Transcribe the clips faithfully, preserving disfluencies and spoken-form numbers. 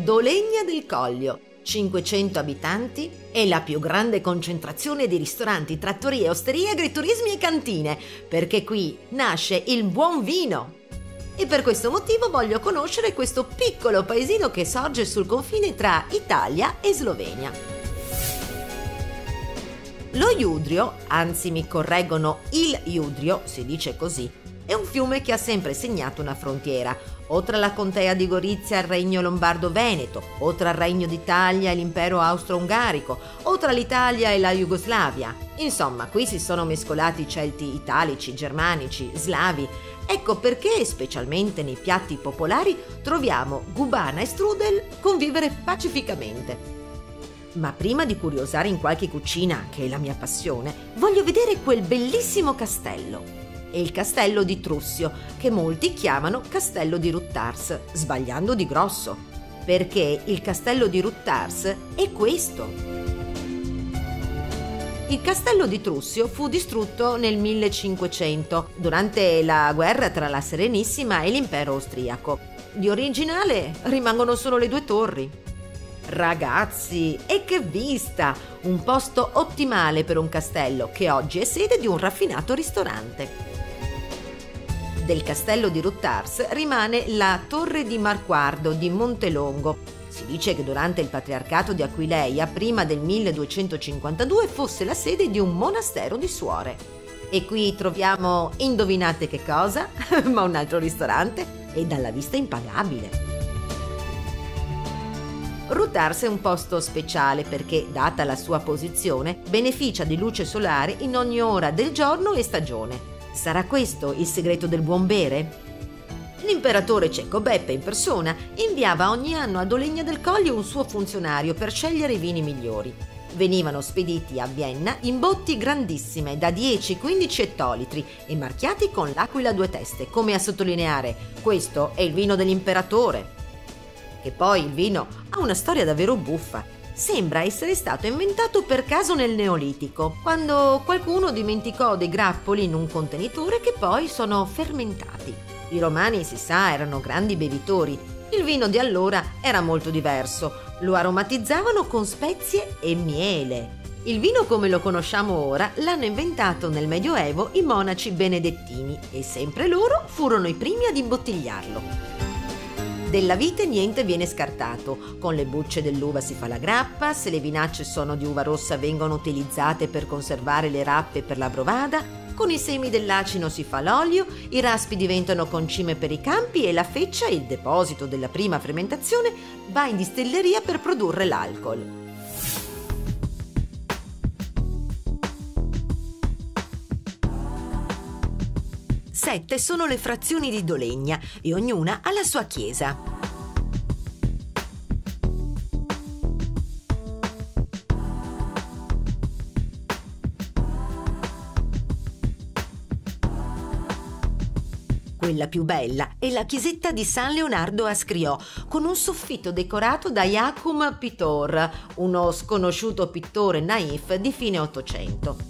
Dolegna del Coglio, cinquecento abitanti e la più grande concentrazione di ristoranti, trattorie, osterie, agriturismi e cantine, perché qui nasce il buon vino. E per questo motivo voglio conoscere questo piccolo paesino che sorge sul confine tra Italia e Slovenia. Lo Judrio, anzi mi correggono il Judrio, si dice così, è un fiume che ha sempre segnato una frontiera, o tra la contea di Gorizia e il regno lombardo-veneto, o tra il regno d'Italia e l'impero austro-ungarico, o tra l'Italia e la Jugoslavia. Insomma, qui si sono mescolati i Celti italici, germanici, slavi. Ecco perché, specialmente nei piatti popolari, troviamo gubana e strudel convivere pacificamente. Ma prima di curiosare in qualche cucina, che è la mia passione, voglio vedere quel bellissimo castello. È il castello di Trussio, che molti chiamano castello di Ruttars, sbagliando di grosso, perché il castello di Ruttars è questo. Il castello di Trussio fu distrutto nel millecinquecento, durante la guerra tra la Serenissima e l'impero austriaco. Di originale rimangono solo le due torri. Ragazzi, e che vista! Un posto ottimale per un castello che oggi è sede di un raffinato ristorante. Del castello di Ruttars rimane la torre di Marquardo di Montelongo. Si dice che durante il patriarcato di Aquileia, prima del milleduecentocinquantadue, fosse la sede di un monastero di suore. E qui troviamo, indovinate che cosa? Ma un altro ristorante e dalla vista impagabile. Ruttars è un posto speciale perché, data la sua posizione, beneficia di luce solare in ogni ora del giorno e stagione. Sarà questo il segreto del buon bere? L'imperatore ceco Beppe in persona inviava ogni anno a Dolegna del Coglio un suo funzionario per scegliere i vini migliori. Venivano spediti a Vienna in botti grandissime da dieci quindici ettolitri e marchiati con l'aquila a due teste, come a sottolineare: questo è il vino dell'imperatore. E poi il vino ha una storia davvero buffa. Sembra essere stato inventato per caso nel Neolitico, quando qualcuno dimenticò dei grappoli in un contenitore che poi sono fermentati. I romani, si sa, erano grandi bevitori. Il vino di allora era molto diverso. Lo aromatizzavano con spezie e miele. Il vino come lo conosciamo ora l'hanno inventato nel Medioevo i monaci benedettini e sempre loro furono i primi ad imbottigliarlo. Della vite niente viene scartato. Con le bucce dell'uva si fa la grappa, se le vinacce sono di uva rossa vengono utilizzate per conservare le rappe per la brovada, con i semi dell'acino si fa l'olio, i raspi diventano concime per i campi e la feccia, il deposito della prima fermentazione, va in distilleria per produrre l'alcol. Sette sono le frazioni di Dolegna e ognuna ha la sua chiesa. Quella più bella è la chiesetta di San Leonardo a Scriò, con un soffitto decorato da Jakub Pittor, uno sconosciuto pittore naif di fine Ottocento.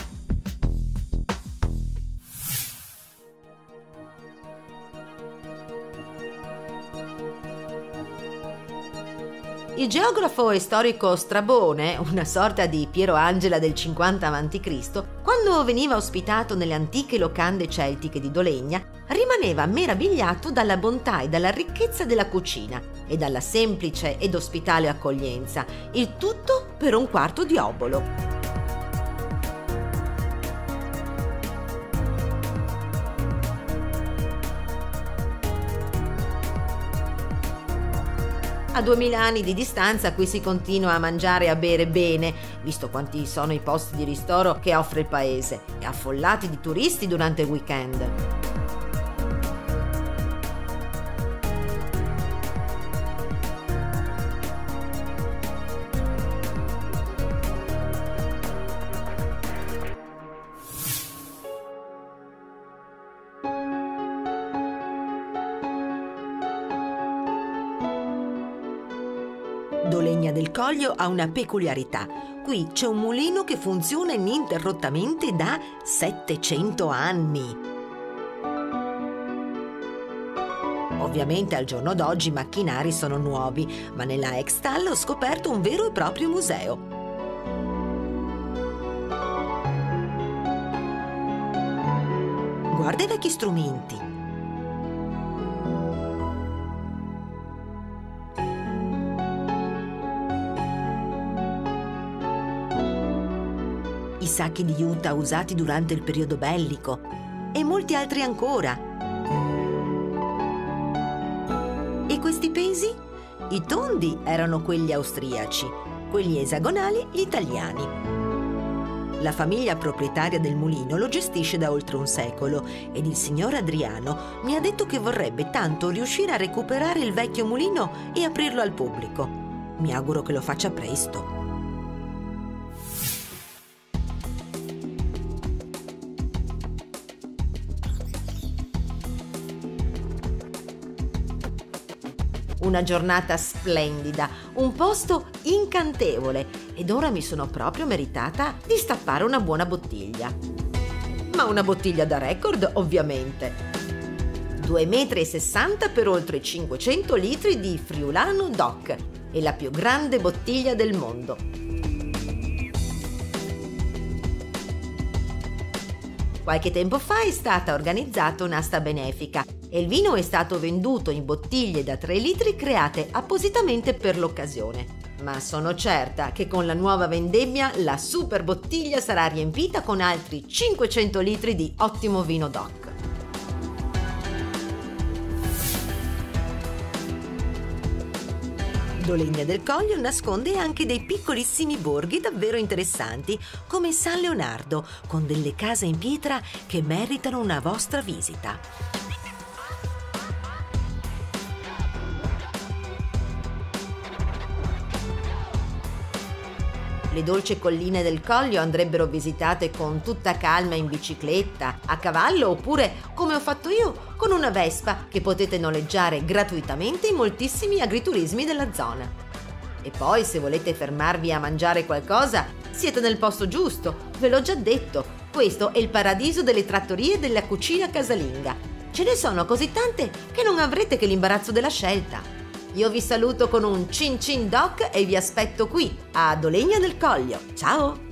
Il geografo e storico Strabone, una sorta di Piero Angela del cinquanta avanti Cristo, quando veniva ospitato nelle antiche locande celtiche di Dolegna, rimaneva meravigliato dalla bontà e dalla ricchezza della cucina e dalla semplice ed ospitale accoglienza, il tutto per un quarto di obolo. A duemila anni di distanza qui si continua a mangiare e a bere bene, visto quanti sono i posti di ristoro che offre il paese, e affollati di turisti durante il weekend. Dolegna del Coglio ha una peculiarità. Qui c'è un mulino che funziona ininterrottamente da settecento anni. Ho Ovviamente al giorno d'oggi i macchinari sono nuovi, ma nella Extal ho scoperto un vero e proprio museo. Guarda i vecchi strumenti. I sacchi di juta usati durante il periodo bellico e molti altri ancora. E questi pesi? I tondi erano quelli austriaci, quelli esagonali gli italiani. La famiglia proprietaria del mulino lo gestisce da oltre un secolo ed il signor Adriano mi ha detto che vorrebbe tanto riuscire a recuperare il vecchio mulino e aprirlo al pubblico. Mi auguro che lo faccia presto. Una giornata splendida, un posto incantevole ed ora mi sono proprio meritata di stappare una buona bottiglia. Ma una bottiglia da record, ovviamente. due metri e sessanta per oltre cinquecento litri di Friulano Doc e la più grande bottiglia del mondo. Qualche tempo fa è stata organizzata un'asta benefica e il vino è stato venduto in bottiglie da tre litri create appositamente per l'occasione. Ma sono certa che con la nuova vendemmia la super bottiglia sarà riempita con altri cinquecento litri di ottimo vino Doc. Dolegna del Coglio nasconde anche dei piccolissimi borghi davvero interessanti, come San Leonardo, con delle case in pietra che meritano una vostra visita. Le dolci colline del Coglio andrebbero visitate con tutta calma in bicicletta, a cavallo oppure, come ho fatto io, con una Vespa che potete noleggiare gratuitamente in moltissimi agriturismi della zona. E poi, se volete fermarvi a mangiare qualcosa, siete nel posto giusto, ve l'ho già detto. Questo è il paradiso delle trattorie della cucina casalinga. Ce ne sono così tante che non avrete che l'imbarazzo della scelta. Io vi saluto con un Cin Cin Doc e vi aspetto qui, a Dolegna del Coglio. Ciao!